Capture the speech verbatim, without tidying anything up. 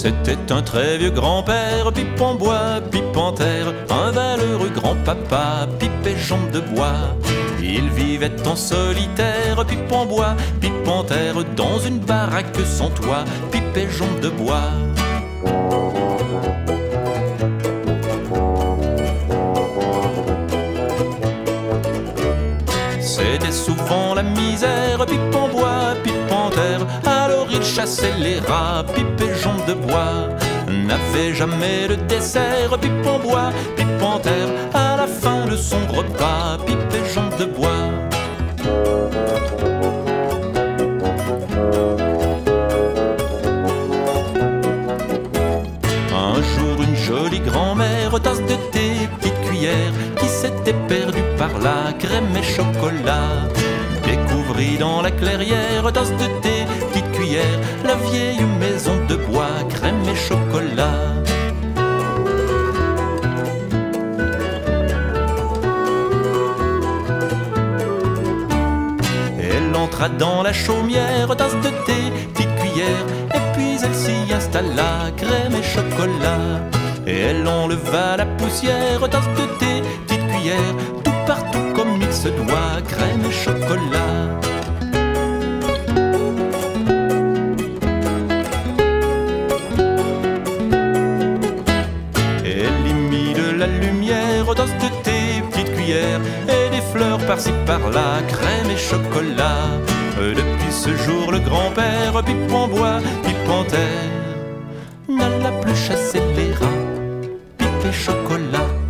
C'était un très vieux grand-père, pipe en bois, pipe en terre, un valeureux grand-papa, pipe et jambes de bois. Il vivait en solitaire, pipe en bois, pipe en terre, dans une baraque sans toit, pipe et jambes de bois. C'était souvent la misère, pipe en bois, pipe en terre. Alors il chassait les rats, pipe et jambes de bois. N'avait jamais le dessert, pipe en bois, pipe en terre. À la fin de son repas, pipe et jambes de bois. Un jour une jolie grand-mère, tasse de thé, petite cuillère, qui s'était perdue par là, crème et chocolat, découvrit dans la clairière, tasse de thé, petite cuillère, la vieille maison de bois, crème et chocolat. Elle entra dans la chaumière, tasse de thé, petite cuillère, et puis elle s'y installa, crème et chocolat. Et elle enleva la poussière, tasse de thé, petite cuillère, tout partout comme il se doit, crème et chocolat. Et elle y mit de la lumière, tasse de thé, petite cuillère, et des fleurs par-ci par-là, crème et chocolat. Depuis ce jour, le grand-père, pipe en bois, pipe en terre, n'alla plus chasser les rats, pipe et chocolat.